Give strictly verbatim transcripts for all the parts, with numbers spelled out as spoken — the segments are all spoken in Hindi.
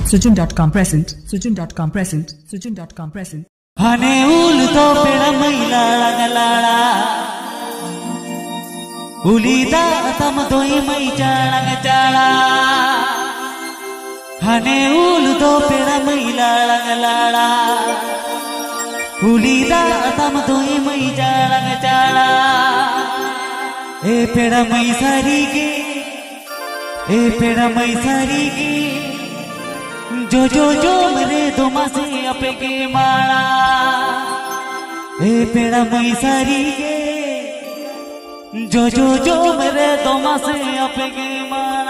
Sujin dot com present. Sujin dot com present. Sujin dot com present. हने उल तो पेड़ा मैला लगलाड़ा उलीदा तम दोई मई चाड़ा चाड़ा हने उल तो पेड़ा मैला लगलाड़ा उलीदा तम दोई मई चाड़ा चाड़ा ए पेड़ा मई सारी के ए पेड़ा मई सारी के जो जो जो मरे दो मासे अपे के माला ए पेड़ा मई सारी के जो जो जो मरे दो मासे अपे के माला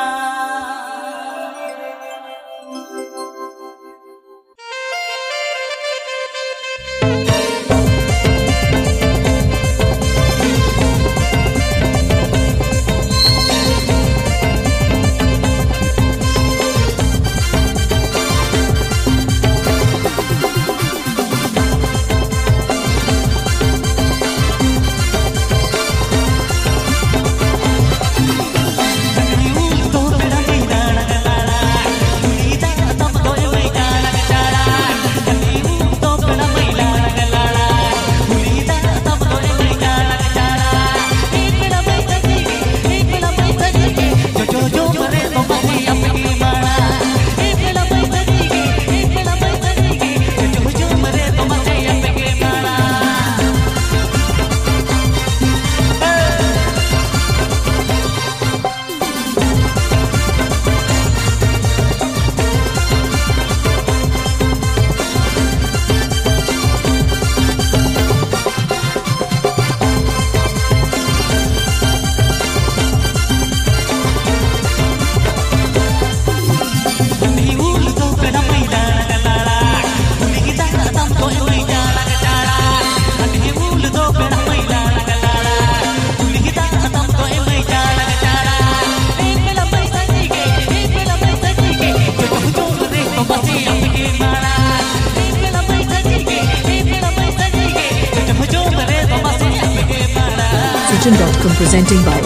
Sujin dot com presenting by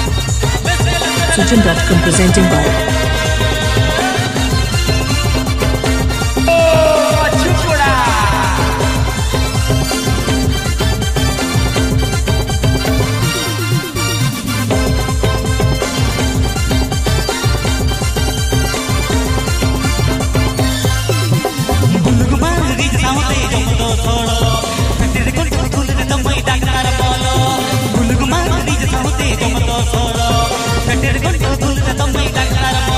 Sujin dot com presenting by Kete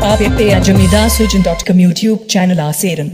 आप पे जमीदा सुजन डॉट कॉम यूट्यूब चैनल आसेरन